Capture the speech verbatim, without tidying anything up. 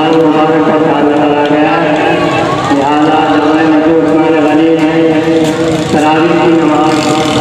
रमज़ान मुबारक का साल चला गया है, लिहाजा जमाए मजूर उस्मान गनी ने तरावीह की नमाज